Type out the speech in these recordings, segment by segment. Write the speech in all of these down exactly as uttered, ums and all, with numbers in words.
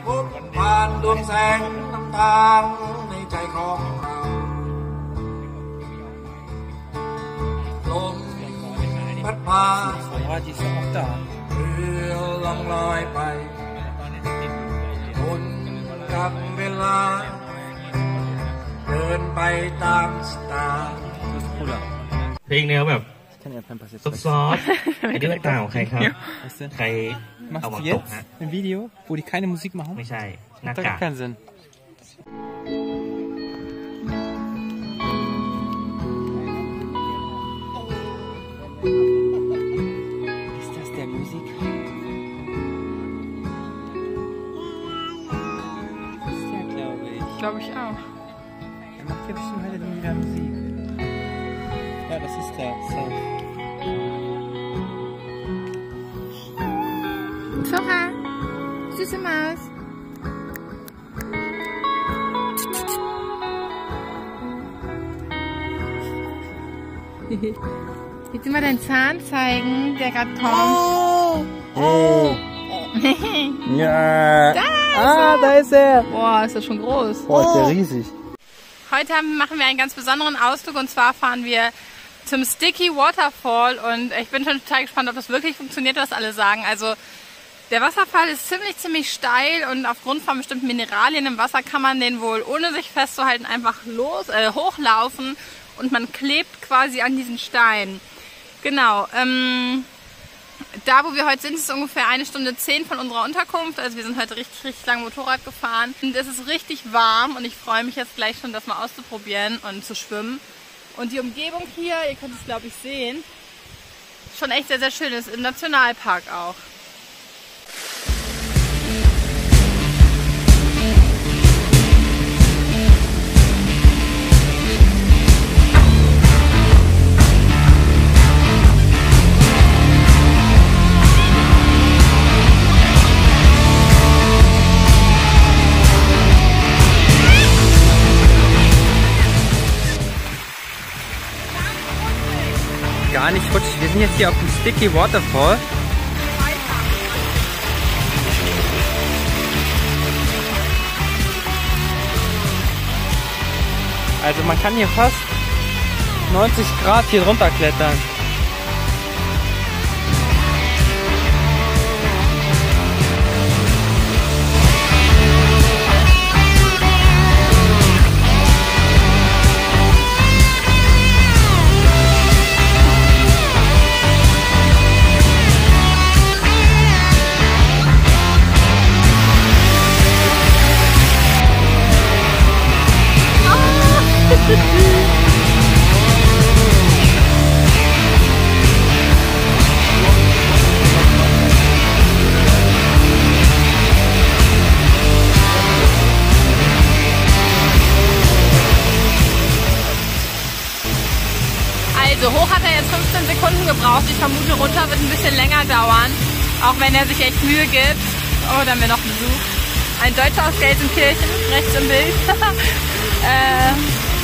พบผ่านดวงแสงน้ำตาในใจของเราลมพัดพาเรือล่องลอยไปหมุนกับเวลาเดินไปตามสตาร์เพลงแนวแบบซอฟต์ๆไอ้ที่ต่างของใครครับใครเอามาตกฮะ ein Video wo die keine Musik machen ไม่ใช่หน้ากาก keinen Sinn ist das der Musik das ist der glaube ich glaube ich auch er macht ja bestimmt heute wieder Musik ja das ist der Sound Zora, süße Maus. Willst du mal deinen Zahn zeigen, der gerade kommt? oh ja da ah da ist er boah ist das schon groß boah ist der riesig heute machen wir einen ganz besonderen Ausflug und zwar fahren wir zum Sticky Waterfall und ich bin schon total gespannt, ob das wirklich funktioniert, was alle sagen. Also der Wasserfall ist ziemlich, ziemlich steil und aufgrund von bestimmten Mineralien im Wasser kann man den wohl, ohne sich festzuhalten, einfach los, äh, hochlaufen und man klebt quasi an diesen Steinen. Genau, ähm, da wo wir heute sind, ist es ungefähr eine Stunde zehn von unserer Unterkunft, also wir sind heute richtig, richtig lang Motorrad gefahren und es ist richtig warm und ich freue mich jetzt gleich schon, das mal auszuprobieren und zu schwimmen. Und die Umgebung hier, ihr könnt es glaube ich sehen, ist schon echt sehr, sehr schön, ist im Nationalpark auch. Gar nicht rutschig. Wir sind jetzt hier auf dem Sticky Waterfall. Also man kann hier fast neunzig Grad hier runter klettern. Also hoch hat er jetzt fünfzehn Sekunden gebraucht. Ich vermute, runter wird ein bisschen länger dauern. Auch wenn er sich echt Mühe gibt. Oh, da haben wir noch Besuch. Ein Deutscher aus Gelsenkirchen, rechts im Bild. äh,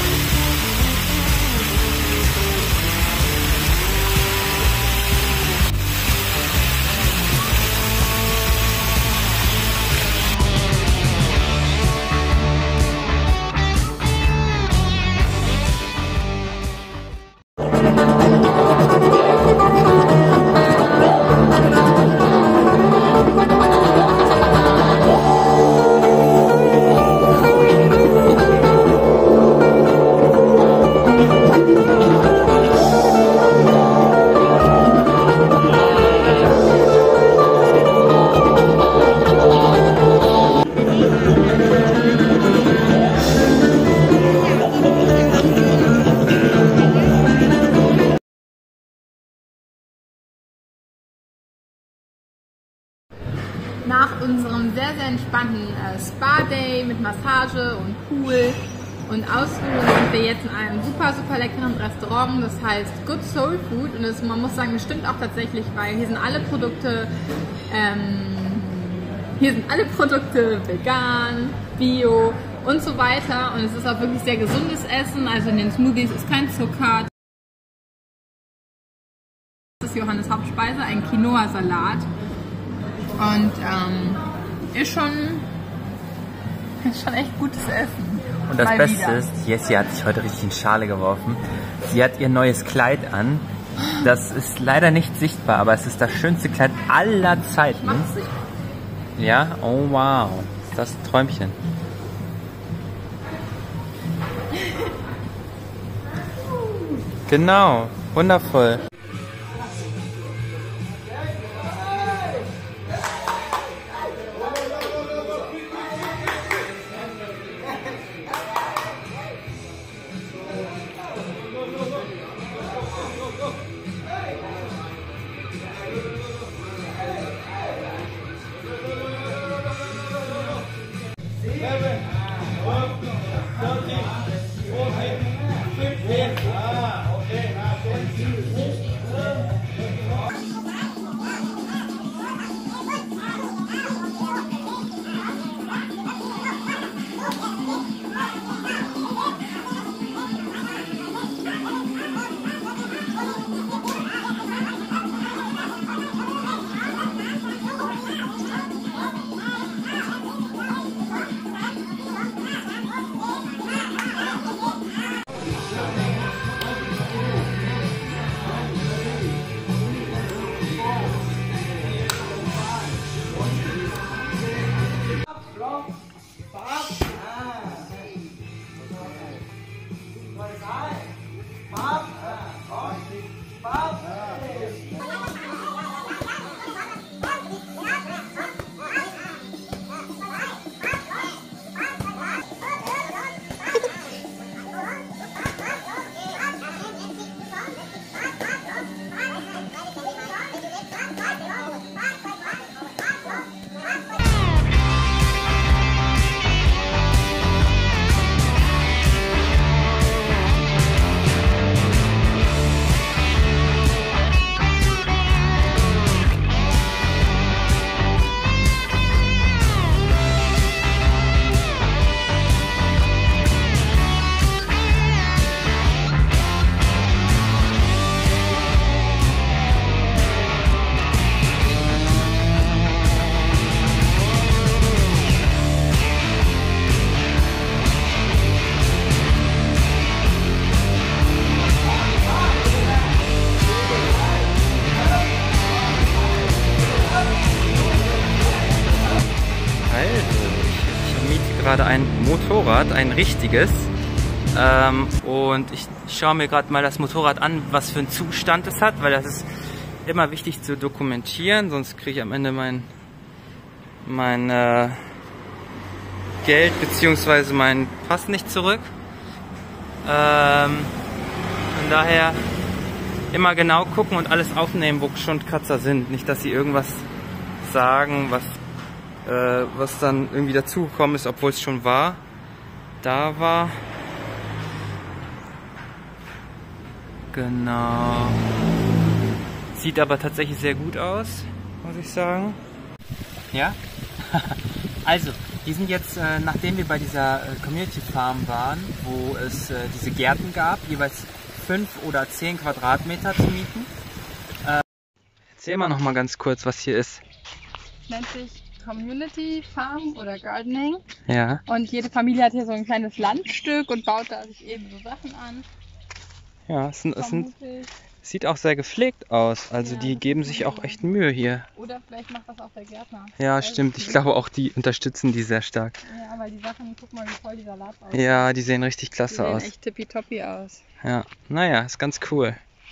Nach unserem sehr, sehr entspannten äh, Spa-Day mit Massage und Pool und Ausruhen sind wir jetzt in einem super, super leckeren Restaurant, das heißt Good Soul Food und das, man muss sagen, das stimmt auch tatsächlich, weil hier sind alle Produkte, ähm, hier sind alle Produkte vegan, bio und so weiter und es ist auch wirklich sehr gesundes Essen, also in den Smoothies ist kein Zucker. Das ist Johannes Hauptspeise, ein Quinoa-Salat. Und ähm, ist schon Das ist schon echt gutes Essen. Und das Mal Beste wieder. ist, Jessie hat sich heute richtig in Schale geworfen. Sie hat ihr neues Kleid an. Das ist leider nicht sichtbar, aber es ist das schönste Kleid aller Zeiten. Mach's sich. Ja? Oh wow. Ist das ein Träumchen. Genau. Wundervoll. Gerade ein Motorrad, ein richtiges, ähm, und ich schaue mir gerade mal das Motorrad an, was für einen Zustand es hat, weil das ist immer wichtig zu dokumentieren, sonst kriege ich am Ende mein, mein äh, Geld bzw. meinen Pass nicht zurück. Ähm, von daher immer genau gucken und alles aufnehmen, wo schon Kratzer sind, nicht dass sie irgendwas sagen, was was dann irgendwie dazugekommen ist, obwohl es schon war, da war. Genau. Sieht aber tatsächlich sehr gut aus, muss ich sagen. Ja? Also, wir sind jetzt, äh, nachdem wir bei dieser äh, Community Farm waren, wo es äh, diese Gärten gab, jeweils fünf oder zehn Quadratmeter zu mieten. Äh, erzähl mal noch mal ganz kurz, was hier ist. Nennt sich Community Farm oder Gardening. Ja. Und jede Familie hat hier so ein kleines Landstück und baut da sich eben so Sachen an. Ja, es, sind, es sind, sieht auch sehr gepflegt aus. Also ja, die geben sich auch echt Mühe hier. Oder vielleicht macht das auch der Gärtner. Ja, stimmt. Ich glaube auch, die unterstützen die sehr stark. Ja, weil die Sachen, guck mal, wie voll die Salat aussieht. Ja, die sehen richtig klasse aus. Die sehen echt tippitoppi aus. Ja, naja, ist ganz cool.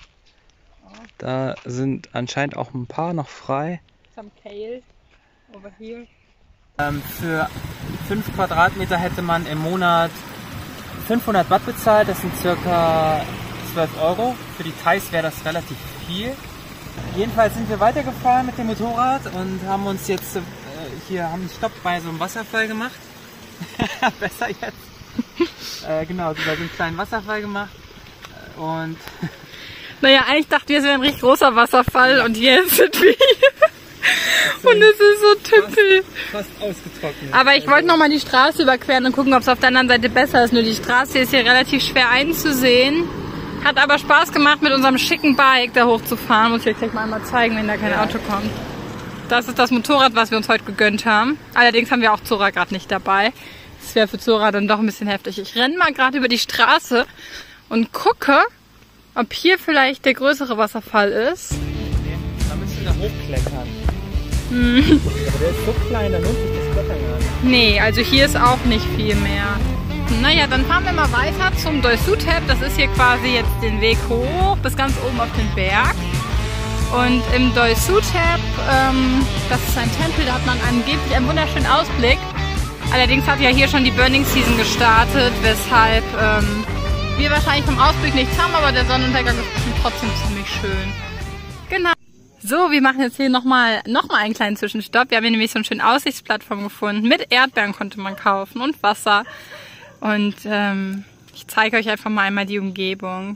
Da sind anscheinend auch ein paar noch frei. Some Kale. Over here. Ähm, für fünf Quadratmeter hätte man im Monat fünfhundert Watt bezahlt, das sind circa zwölf Euro. Für die Thais wäre das relativ viel. Jedenfalls sind wir weitergefahren mit dem Motorrad und haben uns jetzt äh, hier haben einen Stopp bei so einem Wasserfall gemacht. Besser jetzt. äh, genau, so bei so einem kleinen Wasserfall gemacht. Und naja, eigentlich dachten wir, es wäre ein richtig großer Wasserfall, ja. Und jetzt sind wir hier. Und es ist so typisch. Fast, fast ausgetrocknet. Aber ich wollte noch mal die Straße überqueren und gucken, ob es auf der anderen Seite besser ist. Nur die Straße ist hier relativ schwer einzusehen. Hat aber Spaß gemacht, mit unserem schicken Bike da hochzufahren. Muss ich euch gleich mal einmal zeigen, wenn da kein ja. Auto kommt. Das ist das Motorrad, was wir uns heute gegönnt haben. Allerdings haben wir auch Zora gerade nicht dabei. Das wäre für Zora dann doch ein bisschen heftig. Ich renne mal gerade über die Straße und gucke, ob hier vielleicht der größere Wasserfall ist. Da müssen wir da hochklettern. Hm. Aber der ist so klein, da lohnt sich das Klettern gar nicht. Nee, also hier ist auch nicht viel mehr. Naja, dann fahren wir mal weiter zum Doi Suthep. Das ist hier quasi jetzt den Weg hoch bis ganz oben auf den Berg. Und im Doi Suthep, ähm, das ist ein Tempel, da hat man angeblich einen wunderschönen Ausblick. Allerdings hat ja hier schon die Burning Season gestartet, weshalb ähm, wir wahrscheinlich vom Ausblick nichts haben, aber der Sonnenuntergang ist trotzdem ziemlich schön. Genau. So, wir machen jetzt hier nochmal noch mal einen kleinen Zwischenstopp. Wir haben hier nämlich so eine schöne Aussichtsplattform gefunden. Mit Erdbeeren konnte man kaufen und Wasser. Und ähm, ich zeige euch einfach mal einmal die Umgebung.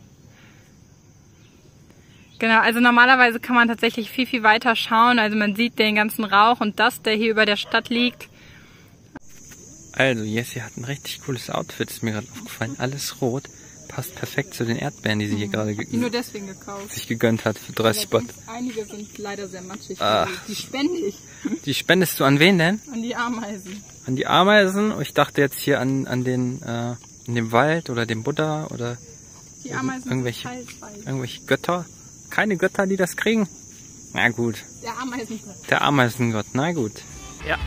Genau, also normalerweise kann man tatsächlich viel, viel weiter schauen. Also man sieht den ganzen Rauch und das, der hier über der Stadt liegt. Also, Jessie hat ein richtig cooles Outfit, ist mir gerade aufgefallen. Alles rot. Passt perfekt zu den Erdbeeren, die sie hier gerade ge nur deswegen gekauft. sich gegönnt hat für dreißig Baht. Einige sind leider sehr matschig. Ah. Die spende ich. Die spendest du an wen denn? An die Ameisen. An die Ameisen? Ich dachte jetzt hier an, an den, äh, an dem Wald oder dem Buddha oder Die Ameisen irgendwelche, sind teils, irgendwelche Götter. Keine Götter, die das kriegen? Na gut. Der Ameisengott. Der Ameisengott, na gut. Ja.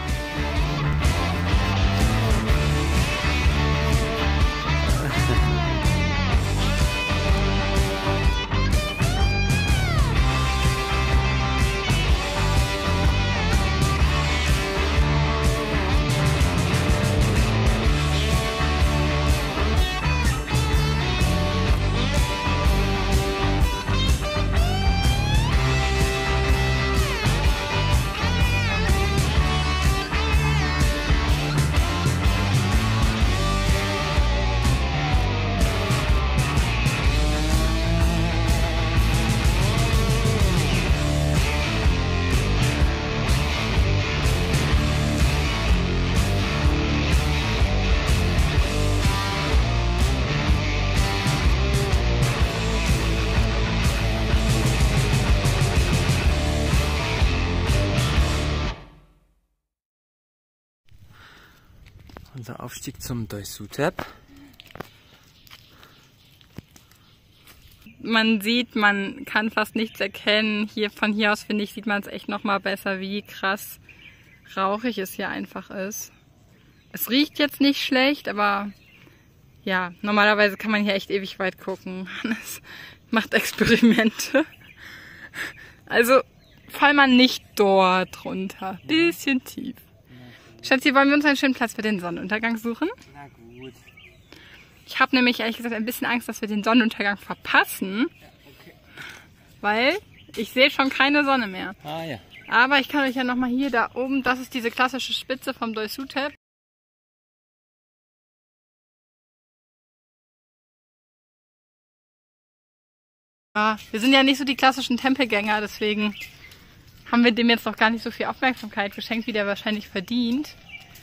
Unser Aufstieg zum Doi Suthep. Man sieht, man kann fast nichts erkennen. Hier von hier aus, finde ich, sieht man es echt noch mal besser, wie krass rauchig es hier einfach ist. Es riecht jetzt nicht schlecht, aber ja, normalerweise kann man hier echt ewig weit gucken. Hannes macht Experimente. Also fall mal nicht dort runter. Bisschen tief. Schatzi, wollen wir uns einen schönen Platz für den Sonnenuntergang suchen? Na gut. Ich habe nämlich ehrlich gesagt ein bisschen Angst, dass wir den Sonnenuntergang verpassen. Okay. Weil ich sehe schon keine Sonne mehr. Ah ja. Aber ich kann euch ja nochmal hier da oben, das ist diese klassische Spitze vom Doi Suthep. Ja, wir sind ja nicht so die klassischen Tempelgänger, deswegen haben wir dem jetzt noch gar nicht so viel Aufmerksamkeit geschenkt, wie der wahrscheinlich verdient.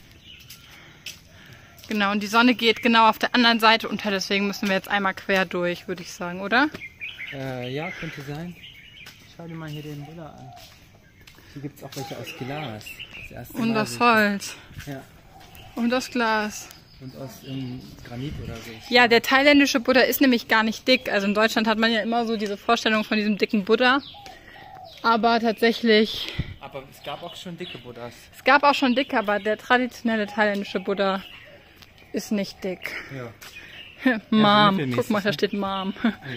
Genau, und die Sonne geht genau auf der anderen Seite unter, deswegen müssen wir jetzt einmal quer durch, würde ich sagen, oder? Äh, ja, könnte sein. Schau dir mal hier den Buddha an. Hier gibt es auch welche aus Glas. Das erste Und Mal das so- Holz. Ja. Und das Glas. Und aus ähm, Granit oder so. Ja, der thailändische Buddha ist nämlich gar nicht dick. Also in Deutschland hat man ja immer so diese Vorstellung von diesem dicken Buddha. Aber tatsächlich, Aber es gab auch schon dicke Buddhas. es gab auch schon dicke, aber der traditionelle thailändische Buddha ist nicht dick. Ja. Mom, mittelmäßig, guck mal, da ne? steht Mom.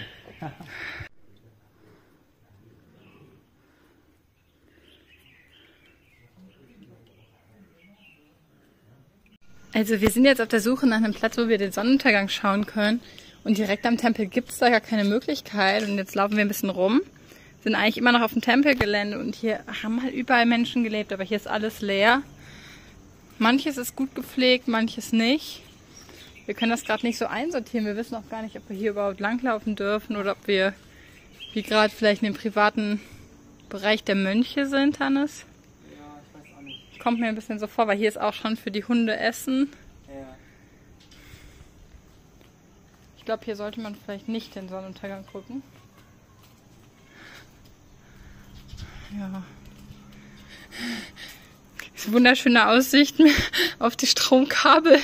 Also wir sind jetzt auf der Suche nach einem Platz, wo wir den Sonnenuntergang schauen können. Und direkt am Tempel gibt es da gar keine Möglichkeit. Und jetzt laufen wir ein bisschen rum. Sind eigentlich immer noch auf dem Tempelgelände. Und hier haben halt überall Menschen gelebt. Aber hier ist alles leer. Manches ist gut gepflegt, manches nicht. Wir können das gerade nicht so einsortieren. Wir wissen auch gar nicht, ob wir hier überhaupt langlaufen dürfen. Oder ob wir wie gerade vielleicht in dem privaten Bereich der Mönche sind, Hannes. Kommt mir ein bisschen so vor, weil hier ist auch schon für die Hunde Essen. Ja. Ich glaube, hier sollte man vielleicht nicht den Sonnenuntergang gucken. Ja. Diese wunderschöne Aussicht auf die Stromkabel.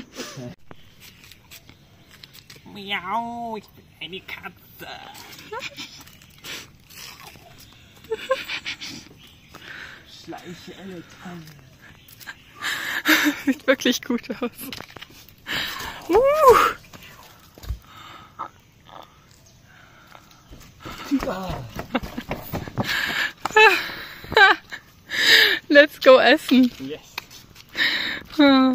Miau, ich bin eine Katze. Schleiche Eltern. Sieht wirklich gut aus. Uh. Let's go essen. Yes. Oh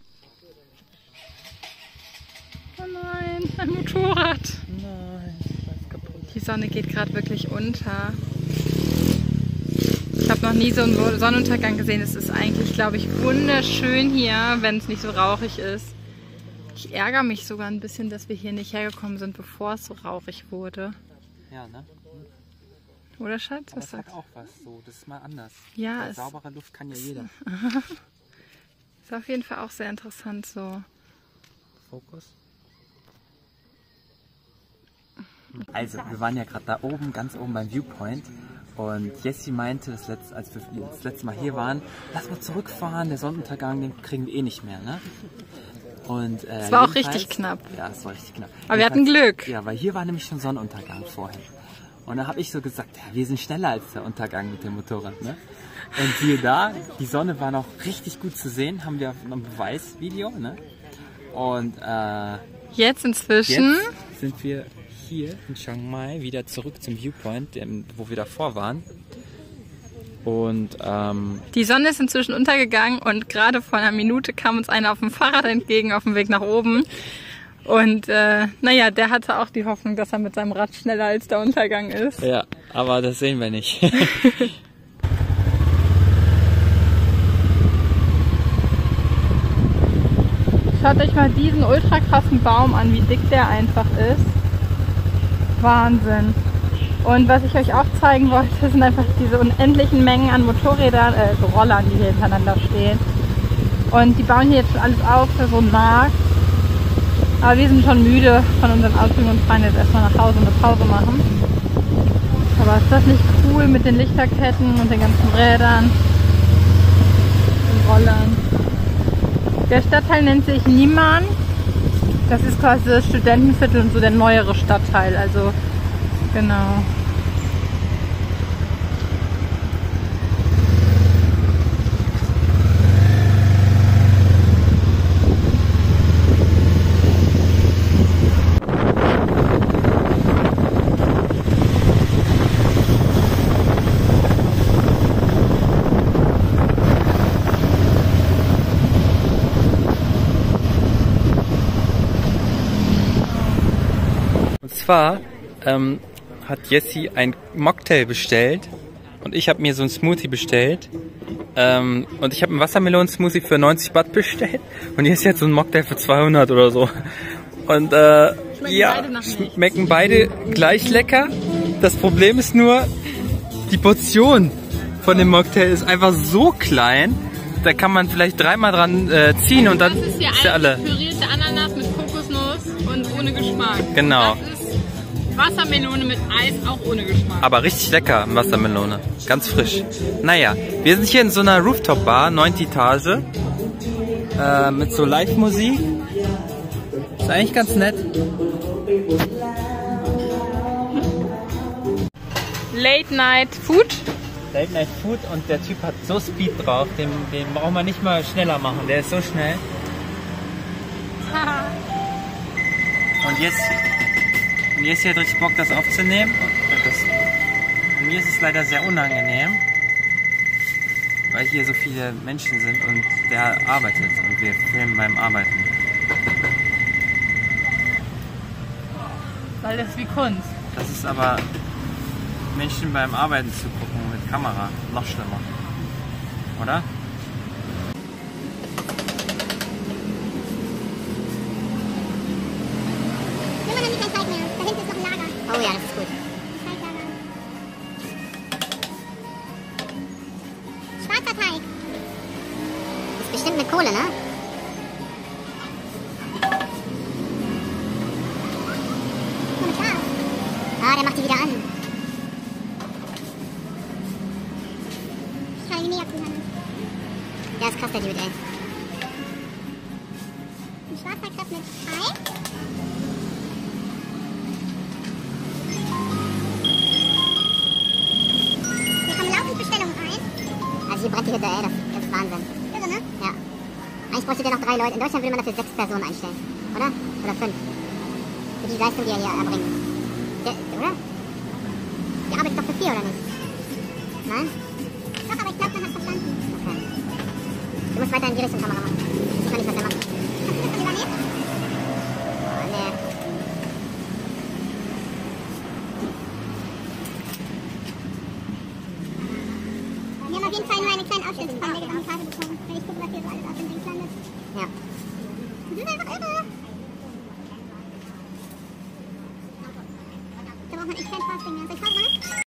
nein, ein Motorrad. Nein, das ist kaputt. Die Sonne geht gerade wirklich unter. Ich habe noch nie so einen Sonnenuntergang gesehen. Es ist eigentlich, glaube ich, wunderschön hier, wenn es nicht so rauchig ist. Ich ärgere mich sogar ein bisschen, dass wir hier nicht hergekommen sind, bevor es so rauchig wurde. Ja, ne? Oder Schatz? Aber Was das hat sagst auch was so, das ist mal anders. Ja, Weil es saubere Luft kann ja jeder. ist auf jeden Fall auch sehr interessant so. Fokus. Also, wir waren ja gerade da oben, ganz oben beim Viewpoint. Und Jessie meinte, das letzte, als wir das letzte Mal hier waren, lass mal zurückfahren, der Sonnenuntergang, den kriegen wir eh nicht mehr, ne? Und, äh, es war auch richtig knapp. Ja, es war richtig knapp. Aber wir hatten Glück. Ja, weil hier war nämlich schon Sonnenuntergang vorhin. Und da habe ich so gesagt, ja, wir sind schneller als der Untergang mit dem Motorrad, ne? Und siehe da, die Sonne war noch richtig gut zu sehen, haben wir noch ein Beweisvideo, ne? Und äh, jetzt inzwischen jetzt sind wir hier in Chiang Mai wieder zurück zum Viewpoint, wo wir davor waren. Und ähm, die Sonne ist inzwischen untergegangen und gerade vor einer Minute kam uns einer auf dem Fahrrad entgegen auf dem Weg nach oben. Und äh, naja, der hatte auch die Hoffnung, dass er mit seinem Rad schneller als der Untergang ist. Ja, aber das sehen wir nicht. Schaut euch mal diesen ultra krassen Baum an, wie dick der einfach ist. Wahnsinn. Und was ich euch auch zeigen wollte, sind einfach diese unendlichen Mengen an Motorrädern, äh, so Rollern, die hier hintereinander stehen. Und die bauen hier jetzt schon alles auf für so einen Markt. Aber wir sind schon müde von unseren Ausflügen und fahren jetzt erstmal nach Hause und eine Pause machen. Aber ist das nicht cool mit den Lichterketten und den ganzen Rädern und Rollern? Der Stadtteil nennt sich Niman. Das ist quasi das Studentenviertel und so der neuere Stadtteil. Also genau. Und zwar ähm, hat Jessie ein Mocktail bestellt und ich habe mir so einen Smoothie bestellt. Ähm, und ich habe einen Wassermelonen-Smoothie für neunzig Baht bestellt und Jessie hat so einen Mocktail für zweihundert oder so. Und äh, Schmecken ja, beide nach nichts. schmecken beide gleich lecker. Das Problem ist nur, die Portion von dem Mocktail ist einfach so klein, da kann man vielleicht dreimal dran äh, ziehen und dann Das ist hier ist der alle. pürierte Ananas mit Kokosnuss und ohne Geschmack. Genau. Das ist Wassermelone mit Eis, auch ohne Geschmack. Aber richtig lecker, Wassermelone. Ganz frisch. Naja, wir sind hier in so einer Rooftop-Bar, neunte Etage. Äh, mit so Live-Musik. Ist eigentlich ganz nett. Late Night Food. Late Night Food und der Typ hat so Speed drauf, den, den braucht man nicht mal schneller machen, der ist so schnell. Und jetzt, und jetzt hier richtig Bock, das aufzunehmen. Und, das, und mir ist es leider sehr unangenehm, weil hier so viele Menschen sind und der arbeitet und wir filmen beim Arbeiten. Weil das ist wie Kunst. Das ist aber Menschen beim Arbeiten zu gucken mit Kamera noch schlimmer, oder? Oh ja, das ist gut. Schwarzer Teig. Das ist bestimmt eine Kohle, ne? Ah, der macht die wieder an. ist krass, der Dude, ey. Ein schwarzer Crepe mit Ei. Hier kommen laufend Bestellungen ein. Also hier brennt die Hütte, ey, das, das ist Wahnsinn. Irre, ne? Ja. Eigentlich bräuchte der noch drei Leute. In Deutschland würde man dafür sechs Personen einstellen, oder? Oder fünf. Für die Leistung, die er hier erbringt. Der, oder? Der arbeitet doch für vier, oder nicht? Nein? Doch, aber ich glaube, man hat verstanden. Okay. Du musst weiter in die Richtung Kamera machen. Ich weiß nicht, was er macht. Kannst du das dann übernehmen? Oh, nee. Wir haben auf jeden Fall nur eine kleine Ausschnitt von der gesamten Karte bekommen. Wenn ich gucke, was hier so alles auf dem Ding landet. Ja. Das ist einfach irre. Da braucht man echt kein Fastding mehr. Soll ich Pause machen?